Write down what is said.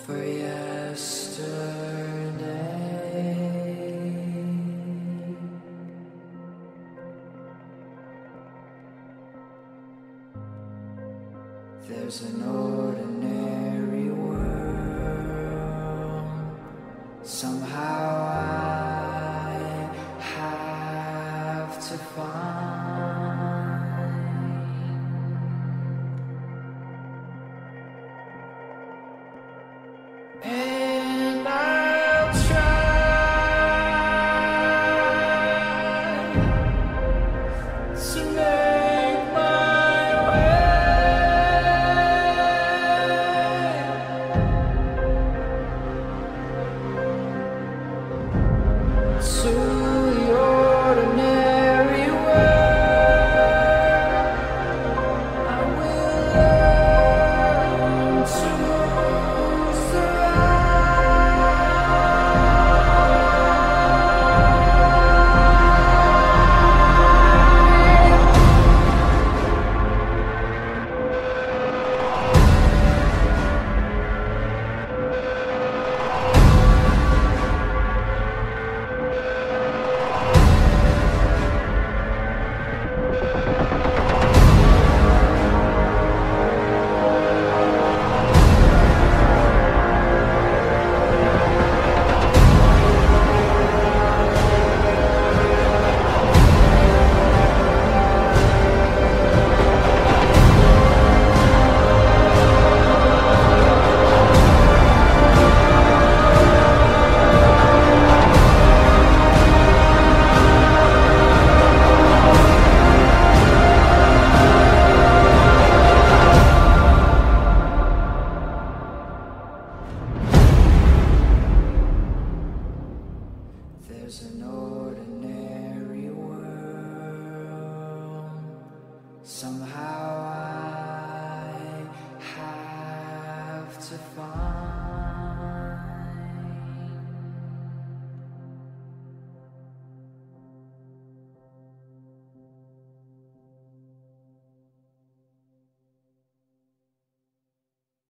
for yesterday. There's an ordinary world. Somehow I have to find, and I'll try to make my to the ordinary world. I will learn to there's an ordinary world. Somehow I have to find.